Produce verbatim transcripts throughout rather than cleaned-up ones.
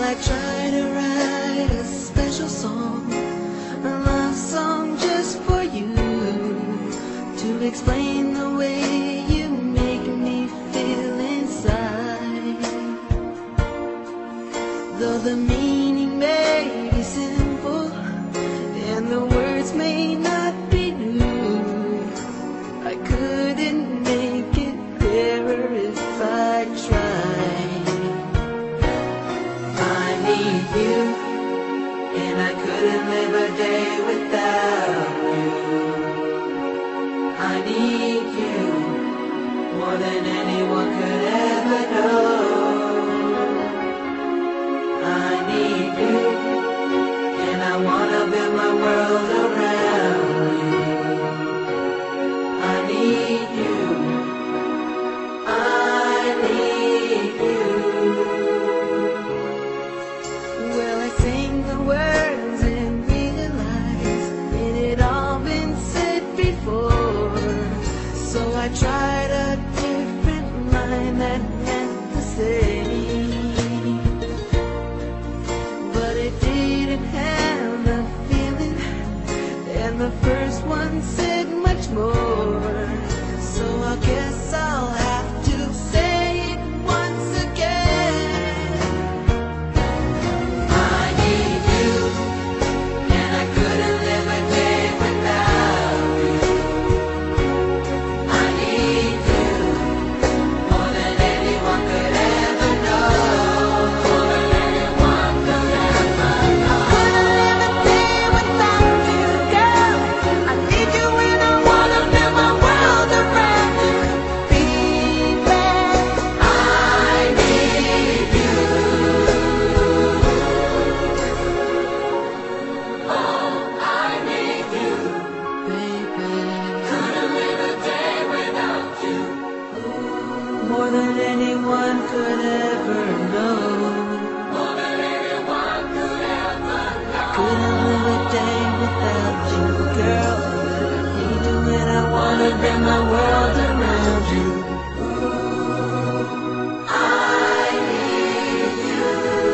I try to write a special song, a love song just for you, to explain the way you make me feel inside. Though the meaning may be simple and the words may not be new, I couldn't make it clearer if I tried. I need you, and I couldn't live a day without you. I need you more than anyone could ever know. I need you, and I wanna build my world around you. I need you, I need you. Well, I sing the words and realize it had all been said before, so I tried a different line that meant the same, but it didn't have the feeling, and the first one said much more, so I guess I'll have to say it once again. I need you, and I couldn't live a day without you. I need you more than anyone could ever know. More than anyone could ever know. Couldn't live a day without you, girl. I need you and I wanna build my world around you, baby. I need you. Oh, I need you, baby. Couldn't live a day without you. More than anyone could ever know. More than anyone could ever know. Couldn't live a day without you, girl. I need you and I wanna bring my world around you. I need you.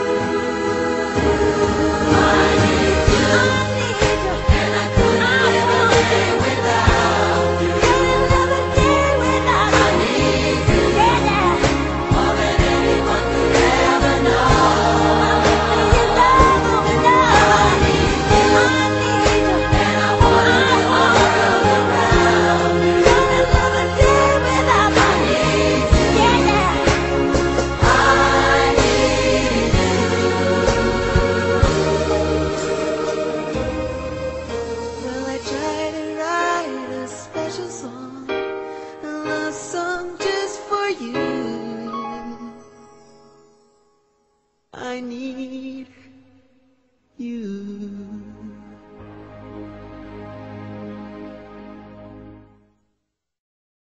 I need you. And I couldn't live a day without you. Couldn't live a day without you. I need you more than anyone could ever know. I need you, and I wanna build my world around you. Couldn't live a day without you. I need you. I need you. Well, I try to write a special song, a love song just for you,